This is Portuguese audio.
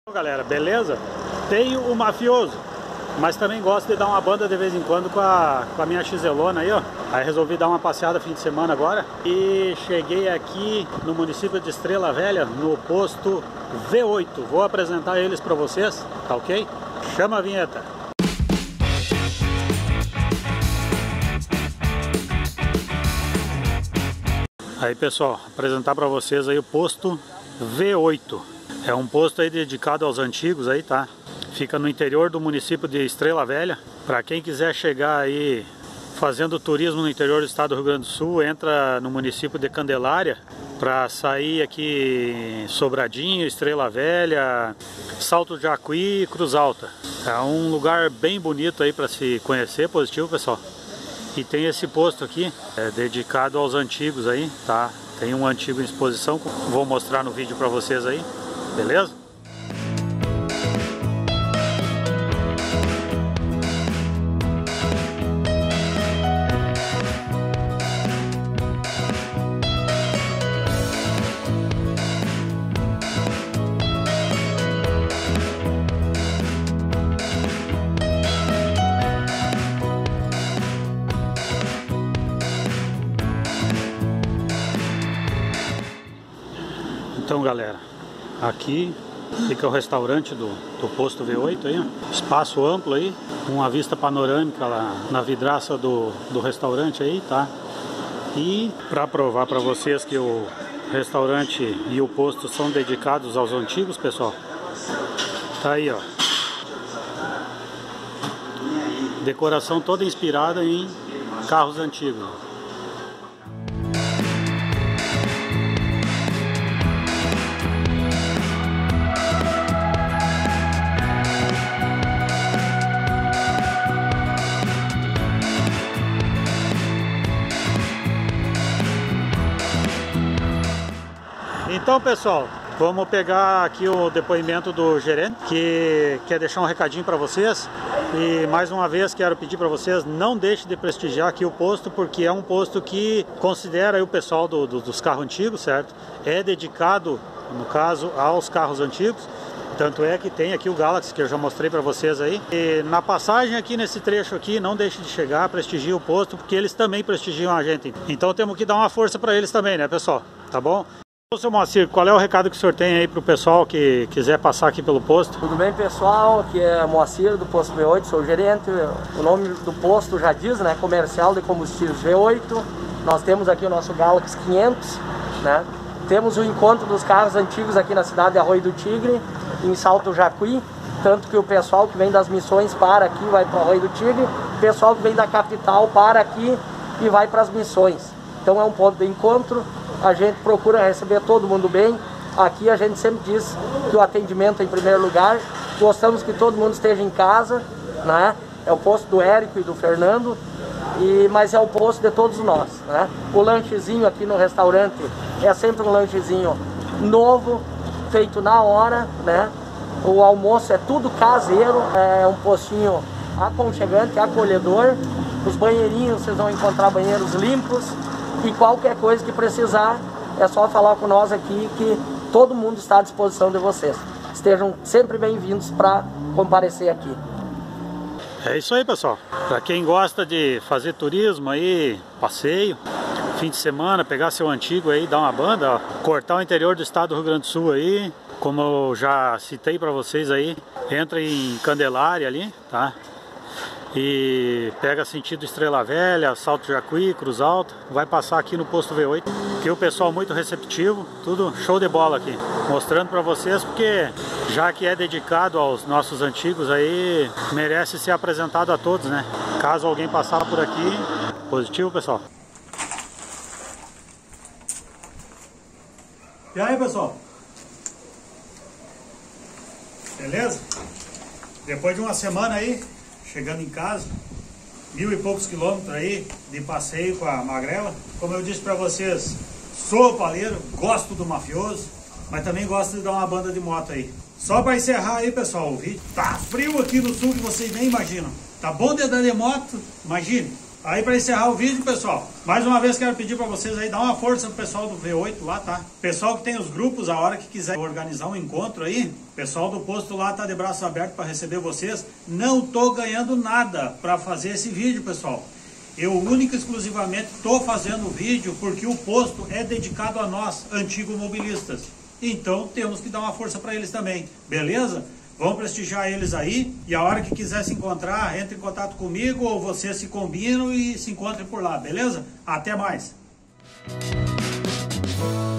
Galera, beleza? Tenho o Mafioso, mas também gosto de dar uma banda de vez em quando com a minha XLona aí, ó. Aí resolvi dar uma passeada fim de semana agora e cheguei aqui no município de Estrela Velha, no posto V8. Vou apresentar eles pra vocês, tá ok? Chama a vinheta! Aí pessoal, apresentar pra vocês aí o posto V8. É um posto aí dedicado aos antigos aí, tá? Fica no interior do município de Estrela Velha. Para quem quiser chegar aí fazendo turismo no interior do estado do Rio Grande do Sul, entra no município de Candelária para sair aqui Sobradinho, Estrela Velha, Salto de Jacuí e Cruz Alta. É um lugar bem bonito aí para se conhecer, positivo pessoal. E tem esse posto aqui, dedicado aos antigos aí, tá? Tem um antigo em exposição, vou mostrar no vídeo para vocês aí. Beleza? Então galera, aqui fica o restaurante do posto V8 aí, ó. Espaço amplo aí, uma vista panorâmica lá na vidraça do restaurante aí, tá? E para provar para vocês que o restaurante e o posto são dedicados aos antigos, pessoal, tá aí, ó. Decoração toda inspirada em carros antigos. Então pessoal, vamos pegar aqui o depoimento do gerente, que quer deixar um recadinho para vocês. E mais uma vez quero pedir para vocês, não deixem de prestigiar aqui o posto, porque é um posto que considera aí o pessoal dos carros antigos, certo? É dedicado, no caso, aos carros antigos. Tanto é que tem aqui o Galaxy, que eu já mostrei para vocês aí. E na passagem aqui nesse trecho aqui, não deixe de chegar, prestigie o posto, porque eles também prestigiam a gente. Então temos que dar uma força para eles também, né pessoal? Tá bom? Ô, seu Moacir, qual é o recado que o senhor tem aí para o pessoal que quiser passar aqui pelo posto? Tudo bem, pessoal? Aqui é Moacir do posto V8, sou o gerente. O nome do posto já diz, né? Comercial de combustíveis V8. Nós temos aqui o nosso Galaxy 500, né? Temos o encontro dos carros antigos aqui na cidade de Arroio do Tigre, em Salto Jacuí. Tanto que o pessoal que vem das missões para aqui vai para o Arroio do Tigre, o pessoal que vem da capital para aqui e vai para as missões. Então é um ponto de encontro. A gente procura receber todo mundo bem. Aqui a gente sempre diz que o atendimento é em primeiro lugar. Gostamos que todo mundo esteja em casa, né? É o posto do Érico e do Fernando, mas é o posto de todos nós, né? O lanchezinho aqui no restaurante é sempre um lanchezinho novo, feito na hora, né? O almoço é tudo caseiro, é um postinho aconchegante, acolhedor. Os banheirinhos, vocês vão encontrar banheiros limpos. E qualquer coisa que precisar, é só falar com nós aqui, que todo mundo está à disposição de vocês. Estejam sempre bem-vindos para comparecer aqui. É isso aí, pessoal. Para quem gosta de fazer turismo aí, passeio, fim de semana, pegar seu antigo aí, dar uma banda, ó, cortar o interior do estado do Rio Grande do Sul aí, como eu já citei para vocês aí, entra em Candelária ali, tá? E pega sentido Estrela Velha, Salto Jacuí, Cruz Alta, vai passar aqui no posto V8, que o pessoal muito receptivo, tudo show de bola aqui, mostrando para vocês, porque já que é dedicado aos nossos antigos aí, merece ser apresentado a todos, né? Caso alguém passar por aqui, positivo pessoal. E aí pessoal, beleza? Depois de uma semana aí, chegando em casa, 1000 e poucos quilômetros aí de passeio com a Magrela. Como eu disse para vocês, sou paleiro, gosto do Mafioso, mas também gosto de dar uma banda de moto aí. Só para encerrar aí, pessoal, o vídeo. Tá frio aqui no sul que vocês nem imaginam. Tá bom de andar de moto? Imagine. Aí para encerrar o vídeo, pessoal, mais uma vez quero pedir para vocês aí, dar uma força pro pessoal do V8 lá, tá? Pessoal que tem os grupos, a hora que quiser organizar um encontro aí, pessoal do posto lá tá de braços abertos para receber vocês. Não tô ganhando nada para fazer esse vídeo, pessoal. Eu única e exclusivamente tô fazendo o vídeo porque o posto é dedicado a nós, antigos mobilistas. Então temos que dar uma força para eles também, beleza? Vamos prestigiar eles aí, e a hora que quiser se encontrar, entre em contato comigo ou vocês se combinam e se encontrem por lá, beleza? Até mais!